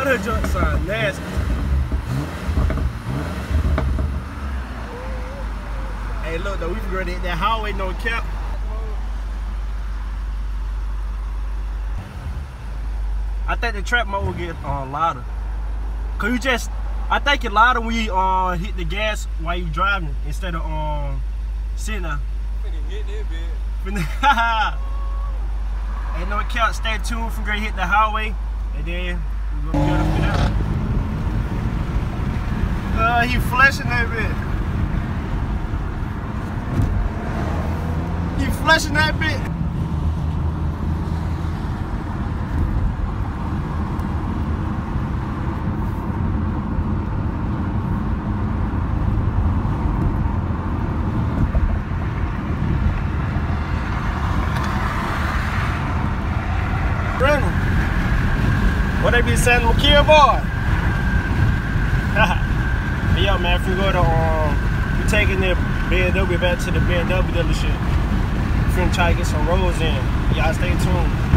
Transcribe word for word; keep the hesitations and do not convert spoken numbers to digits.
her junk sound nasty. Hey, look though, we can go to that highway, no cap. I think the trap mode will get uh, louder. Cause you just, I think it's louder when you uh, hit the gas while you driving instead of um sitting there. Finna hit that bitch. Ain't no cap. Stay tuned from gonna hit the highway, and then we're gonna get up in there. Uh, he flashing that bit. He flashing that bit. Brandon, what they be saying, McKeel boy? Hey, yo, man, if we go to, um, we taking the B M W back to the B M W dealership. We're finna try to get some rolls in. Y'all stay tuned.